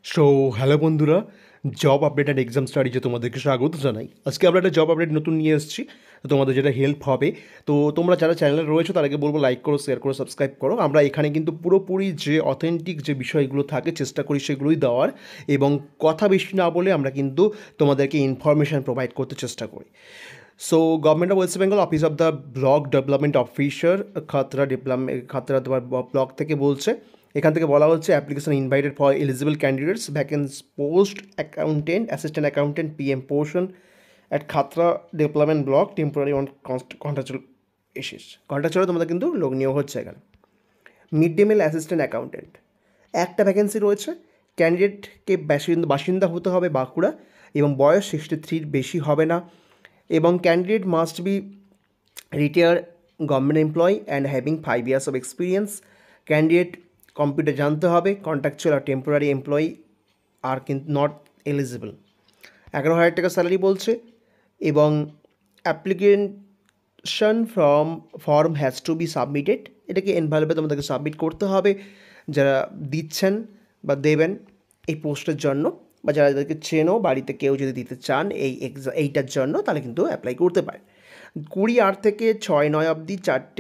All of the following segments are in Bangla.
সো হ্যালো বন্ধুরা, জব আপডেট অ্যান্ড এক্সাম স্টাডিজে তোমাদেরকে স্বাগত জানাই। আজকে আমরা একটা জব আপডেট নতুন নিয়ে এসেছি, তো তোমাদের যেটা হেল্প হবে। তো তোমরা যারা চ্যানেলে রয়েছো তাদেরকে বলবো লাইক করো, শেয়ার করো, সাবস্ক্রাইব করো। আমরা এখানে কিন্তু পুরোপুরি যে অথেন্টিক যে বিষয়গুলো থাকে চেষ্টা করি সেগুলোই দেওয়ার, এবং কথা বেশি না বলে আমরা কিন্তু তোমাদেরকে ইনফরমেশান প্রোভাইড করতে চেষ্টা করি। So government of West Bengal, office of the block development officer, Khatra block থেকে বলছে। এখান থেকে বলা হচ্ছে application invited for eligible candidates, vacancy post accountant, assistant accountant, PM Poshan at Khatra development block, temporary on contractual basis. কন্ট্রাকচুয়ালে তোমাদের কিন্তু লোক নিয়োগ হচ্ছে এখানে। Mid day meal assistant accountant, একটা ভ্যাকেন্সি রয়েছে। ক্যান্ডিডেটকে বাসিন্দা হতে হবে বাঁকুড়া, এবং বয়স 63 বেশি হবে না, এবং candidate must be retired government employee and having 5 years of experience. Candidate computer জানতে হবে। কন্ট্রাকচুয়াল আর টেম্পোরারি এমপ্লয়ি আর কিন্তু নট এলিজিবল। 11,000 টাকা স্যালারি বলছে, এবং application form has to be submitted. এটাকে এনভেলপে তোমাদেরকে সাবমিট করতে হবে, যারা দিচ্ছেন বা দেবেন এই পোস্টের জন্য, বা যারা যাদেরকে চেনো, বাড়িতে কেউ যদি দিতে চান এইটার জন্য, তাহলে কিন্তু অ্যাপ্লাই করতে পারেন। 20/8 থেকে 6/9 অবধি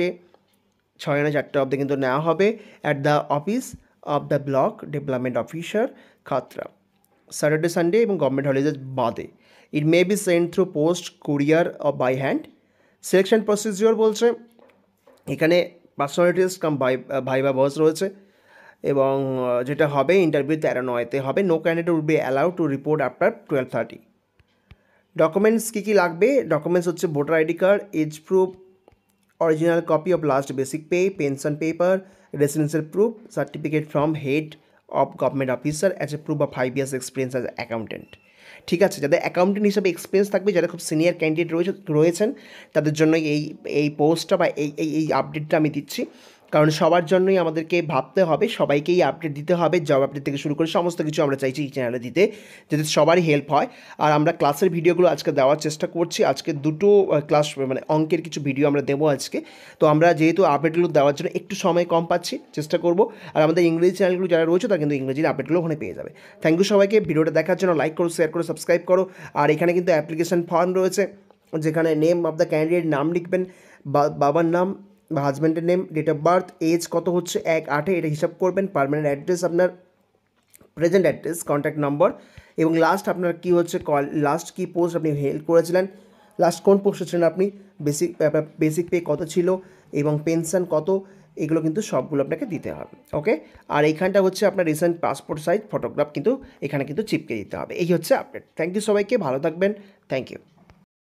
4টে অবধি কিন্তু নেওয়া হবে at the office of the block development officer, Khatra, Saturday Sunday এবং গভর্নমেন্ট হলিডেজ বাদে। It may be send through post, courier of by hand. Selection procedure বলছে এখানে পার্সোনালিটিস কাম ভাইবা বস রয়েছে, এবং যেটা হবে ইন্টারভিউ 13/9-তে হবে। No candidate will be allowed to report after 12:30। Documents কী কী লাগবে? ডকুমেন্টস হচ্ছে voter ID card, age proof, original copy of last basic pay, pension paper, residential proof, certificate from head of government officer as a proof of 5 years experience as accountant. ঠিক আছে, যাদের অ্যাকাউন্টেন্ট হিসাবে এক্সপিরিয়েন্স থাকবে, যারা খুব সিনিয়র ক্যান্ডিডেট রয়েছেন, তাদের জন্য এই পোস্টটা বা এই আপডেটটা আমি দিচ্ছি। কারণ সবার জন্যই আমাদেরকে ভাবতে হবে, সবাইকেই আপডেট দিতে হবে। জব আপডেট থেকে শুরু করে সমস্ত কিছু আমরা চাইছি এই চ্যানেলে দিতে, যাতে সবারই হেল্প হয়। আর আমরা ক্লাসের ভিডিওগুলো আজকে দেওয়ার চেষ্টা করছি। আজকে দুটো ক্লাস মানে অঙ্কের কিছু ভিডিও আমরা দেবো আজকে। তো আমরা যেহেতু আপডেটগুলো দেওয়ার জন্য একটু সময় কম পাচ্ছি, চেষ্টা করব। আর আমাদের ইংরেজি চ্যানেলগুলো যারা রয়েছে তারা কিন্তু ইংরেজির আপডেটগুলো ওখানে পেয়ে যাবে। থ্যাংক ইউ সবাইকে ভিডিওটা দেখার জন্য। লাইক করো, শেয়ার করো, সাবস্ক্রাইব করো। আর এখানে কিন্তু অ্যাপ্লিকেশন ফর্ম রয়েছে, যেখানে নেম অফ দ্য ক্যান্ডিডেট নাম লিখবেন, বাবার নাম বা হাজব্যান্ডের name, date of birth, age কত হচ্ছে 1/8 এটা হিসাব করবেন, পার্মানেন্ট অ্যাড্রেস আপনার, প্রেজেন্ট অ্যাড্রেস, কন্ট্যাক্ট নম্বর, এবং লাস্ট আপনার কী হচ্ছে লাস্ট কী পোস্ট আপনি হেল্প করেছিলেন, লাস্ট কোন পোস্টে ছিলেন আপনি, বেসিক পে কত ছিল, এবং পেনশন কত, এগুলো কিন্তু সবগুলো আপনাকে দিতে হবে। ওকে, আর এইখানটা হচ্ছে আপনার রিসেন্ট পাসপোর্ট সাইজ ফটোগ্রাফ কিন্তু এখানে কিন্তু চিপকে দিতে হবে। এই হচ্ছে আপডেট। থ্যাংক ইউ সবাইকে, ভালো থাকবেন। Thank you.